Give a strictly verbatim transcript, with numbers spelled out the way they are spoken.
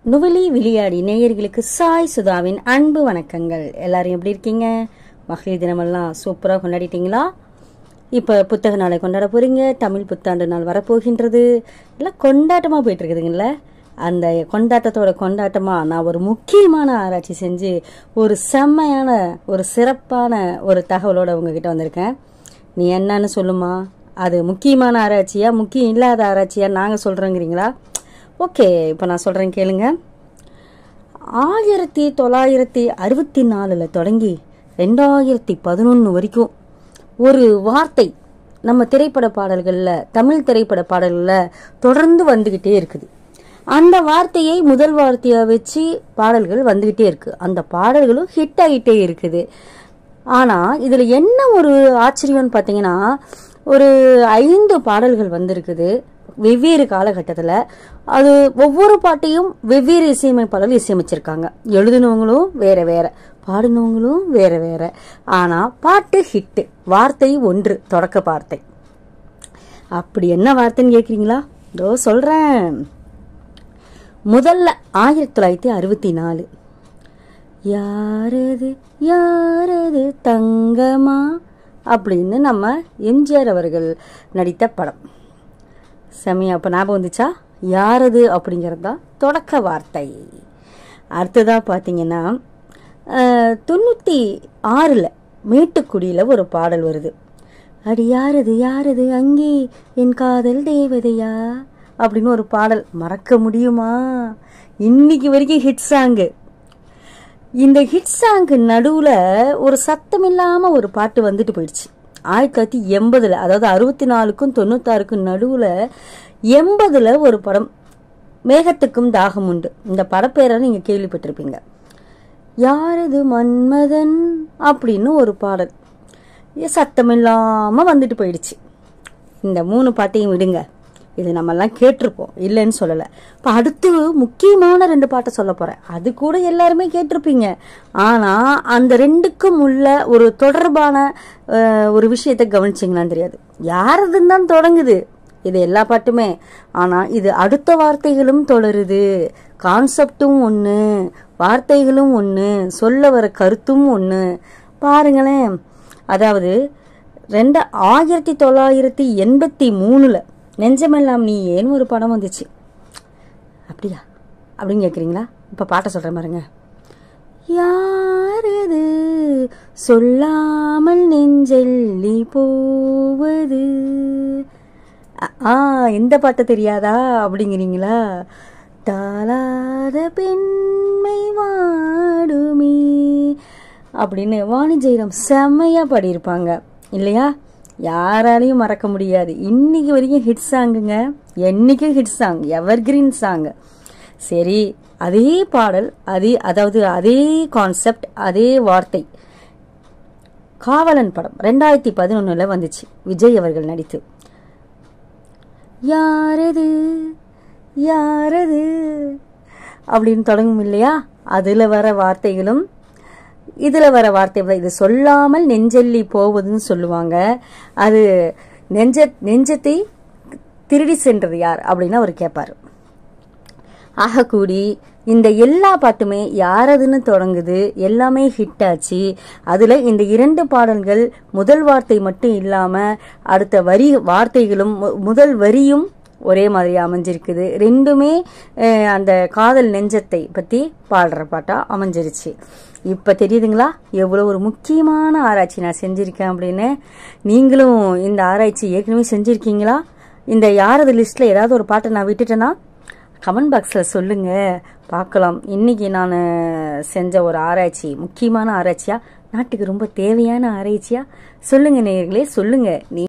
நுவலி விளையாடி நேயர்களுக்கு சாய் சுதாவின் அன்பு வணக்கங்கள். எல்லாரும் எப்படி இருக்கீங்க? மகளிர் தினமெல்லாம் சூப்பராக கொண்டாடிட்டீங்களா? இப்போ புத்தக நாளை கொண்டாட போறீங்க. தமிழ் புத்தாண்டு நாள் வரப்போகின்றது. எல்லாம் கொண்டாட்டமாக போயிட்டு இருக்குதுங்கள. அந்த கொண்டாட்டத்தோட கொண்டாட்டமாக நான் ஒரு முக்கியமான ஆராய்ச்சி செஞ்சு ஒரு செம்மையான ஒரு சிறப்பான ஒரு தகவலோட உங்ககிட்ட வந்திருக்கேன். நீ என்னன்னு சொல்லுமா? அது முக்கியமான ஆராய்ச்சியா முக்கியம் இல்லாத ஆராய்ச்சியா நாங்கள் சொல்கிறோங்கிறீங்களா? ஓகே, இப்போ நான் சொல்கிறேன் கேளுங்க. ஆயிரத்தி தொள்ளாயிரத்தி அறுபத்தி நாலில் தொடங்கி ரெண்டாயிரத்தி பதினொன்று வரைக்கும் ஒரு வார்த்தை நம்ம திரைப்பட பாடல்களில், தமிழ் திரைப்பட பாடல்களில் தொடர்ந்து வந்துக்கிட்டே இருக்குது. அந்த வார்த்தையை முதல் வார்த்தையாக வச்சு பாடல்கள் வந்துக்கிட்டே இருக்குது. அந்த பாடல்களும் ஹிட் ஆகிட்டே இருக்குது. ஆனால் இதில் என்ன ஒரு ஆச்சரியம்னு பார்த்தீங்கன்னா, ஒரு ஐந்து பாடல்கள் வந்திருக்குது வெவ்வேறு காலகட்டத்தில். அது ஒவ்வொரு பாட்டையும் வெவ்வேறு இசையமைப்பாளர்கள் இசையமைச்சிருக்காங்க. எழுதினவங்களும் வேற வேற, பாடினவங்களும் வேற வேற. ஆனால் பாட்டு ஹிட்டு, வார்த்தை ஒன்று, தொடக்க வார்த்தை. அப்படி என்ன வார்த்தைன்னு கேட்குறீங்களா? இதோ சொல்கிறேன். முதல்ல ஆயிரத்தி தொள்ளாயிரத்தி அறுபத்தி நாலு யாரது யாரது தங்கமா அப்படின்னு நம்ம எம்ஜிஆர் அவர்கள் நடித்த படம். செம்மையா அப்போ ஞாபகம் வந்துச்சா? யாரது அப்படிங்கிறது தான் தொடக்க வார்த்தை. அடுத்ததாக பார்த்தீங்கன்னா, தொண்ணூற்றி ஆறில் மேட்டுக்குடியில் ஒரு பாடல் வருது. அடி யாரது யாரது அங்கே என் காதல் தேவதையா அப்படின்னு ஒரு பாடல். மறக்க முடியுமா? இன்னைக்கு வரைக்கும் ஹிட் சாங்கு. இந்த ஹிட் சாங்கு நடுவில் ஒரு சத்தம் இல்லாமல் ஒரு பாட்டு வந்துட்டு போயிடுச்சு. ஆயிரத்தி தொள்ளாயிரத்தி எண்பதுல, அதாவது அறுபத்தி நாலுக்கும் தொண்ணூத்தாறுக்கும் நடுவில் எண்பதுல ஒரு படம் மேகத்துக்கும் தாகம் உண்டு. இந்த படப்பேரை நீங்க கேள்விப்பட்டிருப்பீங்க. யாரது மன்மதன் அப்படின்னு ஒரு பாடல் சத்தம் இல்லாம வந்துட்டு போயிடுச்சு. இந்த மூணு பாட்டையும் விடுங்க, இது நம்ம எல்லாம் கேட்டிருப்போம், இல்லைன்னு சொல்லலை. இப்போ அடுத்து முக்கியமான ரெண்டு பாட்டை சொல்ல போறேன். அது கூட எல்லாருமே கேட்டிருப்பீங்க. ஆனா அந்த ரெண்டுக்கும் உள்ள ஒரு தொடர்பான ஒரு விஷயத்தை கவனிச்சிங்களான்னு தெரியாது. யாரதுன்னு தான் தொடங்குது இது எல்லா பாட்டுமே. ஆனா இது அடுத்த வார்த்தைகளும் தொடருது. கான்செப்டும் ஒன்று, வார்த்தைகளும் ஒன்று, சொல்ல வர கருத்தும் ஒன்று. பாருங்களேன். அதாவது ரெண்டு ஆயிரத்தி தொள்ளாயிரத்தி எண்பத்தி மூணுல நெஞ்சமெல்லாம் நீ ஏன் ஒரு படம் வந்துச்சு. அப்படியா அப்படின்னு கேட்குறீங்களா? இப்போ பாட்டை சொல்கிறேன் பாருங்க. யாரது சொல்லாமல் நெஞ்செல்லி போவது. ஆ இந்த பாட்டை தெரியாதா அப்படிங்கிறீங்களா? தாளாத பெண்மை வாடுமே அப்படின்னு வாணி ஜெயராம் செம்மையா பாடியிருப்பாங்க இல்லையா? யாராலையும் மறக்க முடியாது. இன்னைக்கு வரைக்கும் ஹிட் சாங்குங்க. என்னைக்கும் hit song, evergreen song. சரி, அதே பாடல், அதே அதாவது அதே கான்செப்ட், அதே வார்த்தை காவலன் படம் ரெண்டாயிரத்தி பதினொன்னுல வந்துச்சு, விஜய் அவர்கள் நடித்து. யாரது யாரது அப்படின்னு தொடங்கும் இல்லையா? அதுல வர வார்த்தைகளும் இதுல வர வார்த்தை. இது சொல்லாமல் நெஞ்செல்லி போவதுன்னு சொல்லுவாங்க. அது நெஞ்ச நெஞ்சத்தை திருடி சென்றது யார் அப்படின்னு அவர் கேட்பாரு. ஆக கூடி இந்த எல்லா பாட்டுமே யாரதுன்னு தொடங்குது, எல்லாமே ஹிட் ஆச்சு. அதுல இந்த இரண்டு பாடல்கள் முதல் வார்த்தை மட்டும் இல்லாம அடுத்த வரி வார்த்தைகளும் முதல் வரியும் ஒரே மாதிரி அமைஞ்சிருக்குது. ரெண்டுமே அந்த காதல் நெஞ்சத்தை பத்தி பாடுற பாட்டா அமைஞ்சிருச்சு. இப்ப தெரியுதுங்களா எவ்வளவு ஒரு முக்கியமான ஆராய்ச்சி நான் செஞ்சிருக்கேன் அப்படின்னு? நீங்களும் இந்த ஆராய்ச்சி ஏற்கனவே செஞ்சிருக்கீங்களா? இந்த யாரது லிஸ்ட்ல ஏதாவது ஒரு பாட்டை நான் விட்டுட்டேன்னா கமெண்ட் பாக்ஸ்ல சொல்லுங்க, பார்க்கலாம். இன்னைக்கு நான் செஞ்ச ஒரு ஆராய்ச்சி முக்கியமான ஆராய்ச்சியா, நாட்டுக்கு ரொம்ப தேவையான ஆராய்ச்சியா? சொல்லுங்க நேயர்களே, சொல்லுங்க. நீ